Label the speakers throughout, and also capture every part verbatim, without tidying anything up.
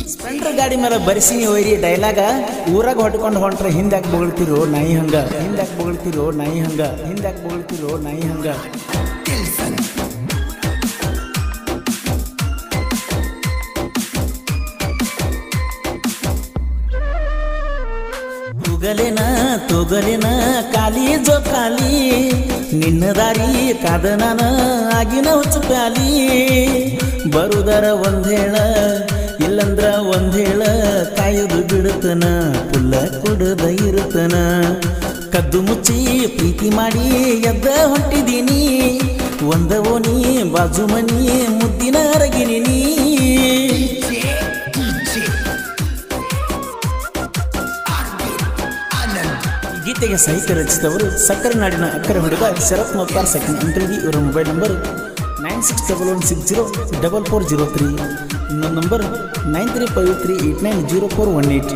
Speaker 1: Splendor ಗಾಡಿ ಮೇಲೆ ಬರ್ಸಿನಿ ಒಯ್ರಿ ಡೈಲಾಗ ಊರಾಗ ಹೊಟ್ಕೊಂಡು ಹೊಂಟ್ರೆ ಹಿಂದ್ಯಾಕೆ ಬೊಗಳ್ತಿರೋ ನಾಯಿ ಹಂಗ ಹಿಂದ್ಯಾಕೆ ಬೊಗಳ್ತಿರೋ ನಾಯಿ ಹಂಗ ಹಿಂದ್ಯಾಕೆ ಬೊಗಳ್ತಿರೋ ನಾಯಿ ಹಂಗ ತುಗಲೆನ ತುಗಲೆನ ಕಾಲಿ ಜೋ ಕಾಲಿ ನಿನ್ನ ದಾರಿ ಕಾದ ನಾನ ಆಗಿನ ಹುಚ್ಚು ಪ್ಯಾಲಿ ಬರುದರ ಒಂದೇಳ ಇಲ್ಲಂದ್ರ ಒಂದೇಳ ಕಾಯುದು ಬಿಡುತ್ತನ ಪುಲ್ಲ ಕುಡದ ಇರುತ್ತನ ಕದ್ದು ಮುಚ್ಚಿ ಪ್ರೀತಿ ಮಾಡಿ ಎದ್ದ ಹೊಂಟಿದೀನಿ ಒಂದ ಓನಿ ಬಾಜು ಮನಿ ಮುದ್ದಿನ ಅರಗಿನಿ ನೀ ಗೀತೆಗೆ ಸಾಹಿತ್ಯ ರಚಿಸಿದವರು ಸಕ್ಕರೆ ನಾಡಿನ ಅಕ್ಕರೆ ಹುಡುಗ ಶರತ್ ಮತ್ತಾರ್ ಸೆಕೆಂಡ್ ಅಂಕಲ್ಗಿ ಇವರ mobile number nine six double one six zero double four zero three ಇನ್ನೊಂದು number nine three five three eight nine zero four one eight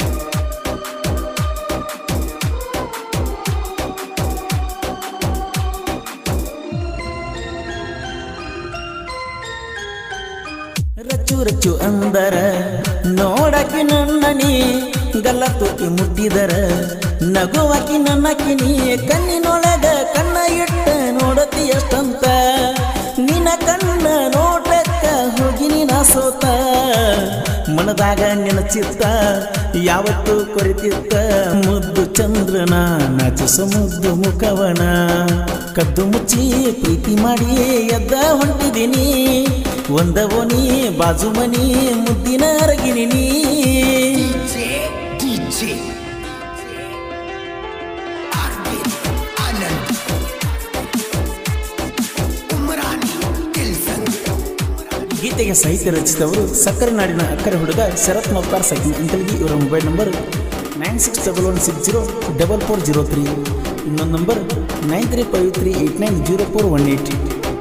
Speaker 1: ರಚ್ಚು ರಚ್ಚು ಅಂದರ ನೋಡಕಿ ನನ್ನನಿ ಗಲ್ಲ ತುಟಿ ಮುಟ್ಟಿದರ ನಗುವಾಕಿ ನನ್ನಕಿನಿ ಕಣ್ಣಿನೊಳಗ ಕಣ್ಣ ಇಟ್ಟ ನೋಡತಿ ಎಷ್ಟಂತ ನಿನ್ನ ಕಣ್ಣ ನೋಟಕ್ಕ ಹೋಗಿ ನೀನ ಸೋತ ಮನದಾಗ ನಿನ್ನ ಚಿತ್ತ ಯಾವತ್ತು ಕೊರಿತಿತ್ತ ಮುದ್ದು ಚಂದ್ರನ ನಾಚಿಸ ಮುದ್ದು ಮುಖವನ ಕದ್ದು ಮುಚ್ಚಿ ಪ್ರೀತಿ ಮಾಡಿ ಎದ್ದ ಹೊಂಟಿದೀನಿ ಒಂದ ಓನಿ ಬಾಜು ಮನಿ ಮುದ್ದಿನ ಅರಗಿನಿ ನೀ ಗೀತೆಗೆ ಸಾಹಿತ್ಯ ರಚಿಸಿದವರು ಸಕ್ಕರೆ ನಾಡಿನ ಅಕ್ಕರೆ ಹುಡುಗ ಶರತ್ ಮತ್ತಾರ್ ಸೆಕೆಂಡ್ ಅಂಕಲ್ಗಿ ಇವರ mobile number nine six double one six zero double four zero three ಇನ್ನೊಂದು number nine three five three eight nine zero four one eight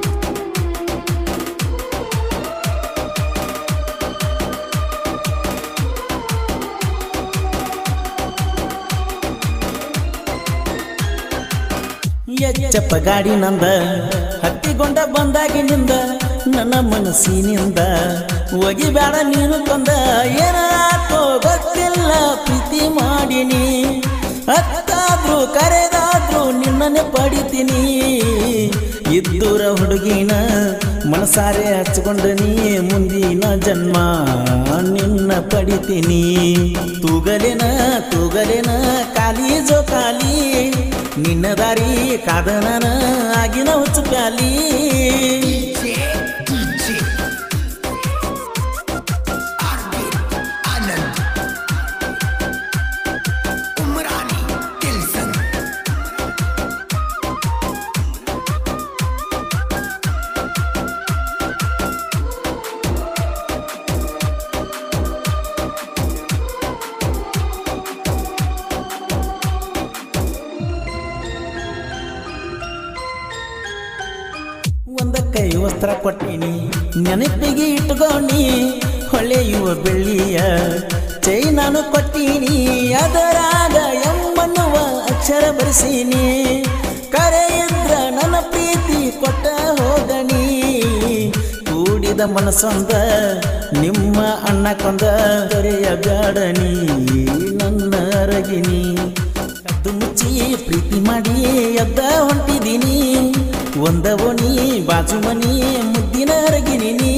Speaker 1: ಎಚ್ಚಪ್ಪ ಗಾಡಿ ನಂದ ಹತ್ತಿಗೊಂಡ ಬಂದಾಗಿನಿಂದ ನನ್ನ ಮನಸ್ಸಿನಿಂದ ಹೋಗಿ ಬೇಡ ನೀನು ತಂದ ಏನಾತೋ ಗೊತ್ತಿಲ್ಲ ಪ್ರೀತಿ ಮಾಡಿನಿ ಹತ್ತಾದ್ರು ಕರೆದಾದ್ರು ನಿನ್ನನ್ನೇ ಪಡಿತೀನಿ ಇದ್ದೂರ ಹುಡುಗಿನ ಮನಸಾರೆ ಹಚ್ಕೊಂಡ ನೀ ಮುಂದಿನ ಜನ್ಮ ನಿನ್ನ ಪಡಿತೀನಿ ತೂಗಲೆನ ತೂಗಲೆನ ಕಾಲಿ ಜೋ ಕಾಲಿ ನಿನ್ನ ದಾರಿ ಕಾದನನ ಆಗಿನ ಹುಚ್ಚು ಪ್ಯಾಲಿ ಒಂದ ಕೈ ವಸ್ತ್ರ ಕೊಟ್ಟಿನಿ ನೆನಪಿಗೆ ಇಟ್ಕೊಂಡಿ ಹೊಳೆಯುವ ಬೆಳ್ಳಿಯ ಚೈನಾನು ಕೊಟ್ಟಿನಿ ಅದರಾಗ ಎಮ್ಮನ್ನುವ ಅಕ್ಷರ ಬರೆಸೀನಿ ಕರೆ ಇದ್ರ ನನ್ನ ಪ್ರೀತಿ ಕೊಟ್ಟ ಹೋಗಣಿ ಕೂಡಿದ ಮನಸ್ಸೊಂದ ನಿಮ್ಮ ಅಣ್ಣ ಕೊಂದ ಕರೆಯ ಬ್ಯಾಡನಿ ನನ್ನ ಅರಗಿನಿ ಕದ್ದು ಮುಚ್ಚಿ ಪ್ರೀತಿ ಮಾಡಿ ಎದ್ದ ಹೊಂಟಿದೀನಿ ಒಂದ ಓಣಿ ಬಾಜು ಮನಿ ಮುದ್ದಿನ ಅರಗಿನಿ ನೀ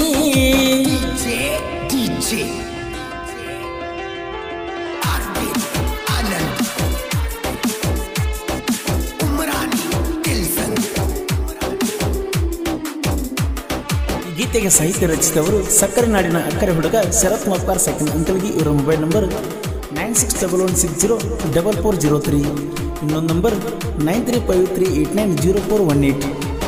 Speaker 1: ಗೀತೆಗೆ ಸಾಹಿತ್ಯ ರಚಿಸಿದವರು ಸಕ್ಕರೆ ನಾಡಿನ ಅಕ್ಕರೆ ಹುಡುಗ ಶರತ್ ಮತ್ತಾರ್ ಸೆಕೆಂಡ್ ಅಂಕಲ್ಗಿ ಇವರ mobile number nine six double one six zero double four zero three ಇನ್ನೊಂದು number nine three five three eight nine zero four one eight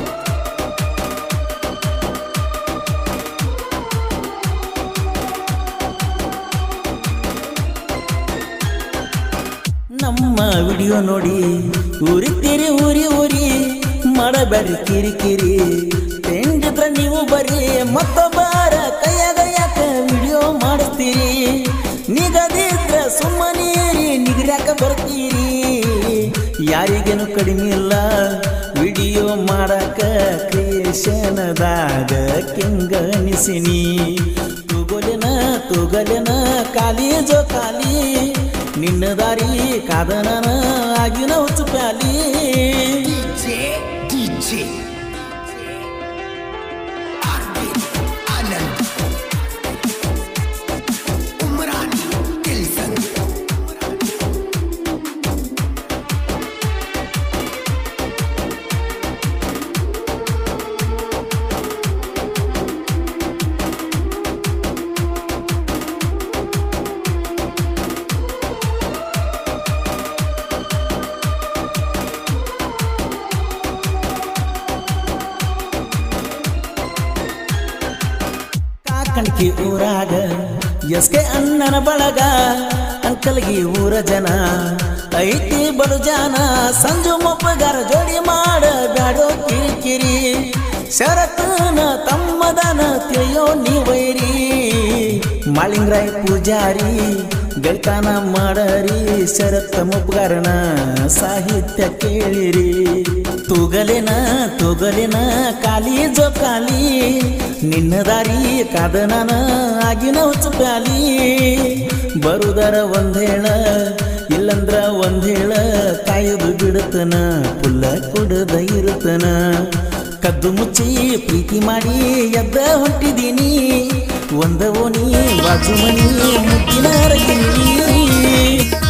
Speaker 1: ನಮ್ಮ ವಿಡಿಯೋ ನೋಡಿ ಊರಿತೀರಿ ಊರಿ ಊರಿ ಮಾಡಬೇಡ್ರಿ ಕಿರಿ ಕಿರಿ ತೆಂಗಿದ್ರ ನೀವು ಬರೀ ಮತ್ತೊಬ್ಬರ ಕೈಯಾಗ ಯಾಕ ವಿಡಿಯೋ ಮಾಡಿಸ್ತೀರಿ ನಿಗದಿದ್ರ ಸುಮ್ಮನೀರಿ ನಿಗ್ರ್ಯಾಕ ಬರ್ತೀರಿ ಯಾರಿಗೇನು ಕಡಿಮೆ ಇಲ್ಲ ವಿಡಿಯೋ ಮಾಡಕ ಕ್ರಿಯೇಷನದಾಗ ಕಿಂಗ ಅನಿಸಿನಿ ತುಗೊಲೆನ ತೂಗಲೆನ ಕಾಲಿ ಜೋ ಕಾಲಿ ನಿನ್ನ ದಾರಿ ಕಾದನ ಆಗಿನ ಹುಚ್ಚು ಪ್ಯಾಲಿ ಕಣ್ಕಿ ಊರಾಗ ಎಸ್ಕೆ ಅಣ್ಣನ ಬಳಗ ಅಂಕಲ್ಗಿ ಊರ ಜನ ಐತಿ ಬಲು ಜಾನ ಸಂಜು ಮೊಪ್ಪಗಾರ ಜೋಡಿ ಮಾಡ ಬ್ಯಾಡೋ ಕಿರಿಕಿರಿ ಶರತನ ತಮ್ಮದನ ತಿಳಿಯೋ ನೀವೈರಿ ಮಾಳಿಂಗ್ರಾಯ್ ಪೂಜಾರಿ ಗೆಳ್ತಾನ ಮಾಡರಿ ಶರತ್ ಮೊಪ್ಪಗಾರನ ಸಾಹಿತ್ಯ ಕೇಳಿರಿ ತೂಗಲೆನ ತೂಗಲೆನ ಕಾಲಿ ಜೋ ಕಾಲಿ ನಿನ್ನ ದಾರಿ ಕಾದನ ಆಗಿನ ಹುಚ್ಚು ಪ್ಯಾಲಿ ಬರುದರ ಒಂದೇಳ ಇಲ್ಲಂದ್ರ ಒಂದೇಳ ಕಾಯುದು ಬಿಡುತ್ತನ ಪುಲ್ಲ ಕೊಡದ ಇರುತ್ತನ ಕದ್ದು ಮುಚ್ಚಿ ಪ್ರೀತಿ ಮಾಡಿ ಎದ್ದ ಹೊಂಟಿದೀನಿ ಒಂದ ಓಣಿ ಬಾಜು ಮನಿ ಮುತ್ತಿನ ರಕಿನಿ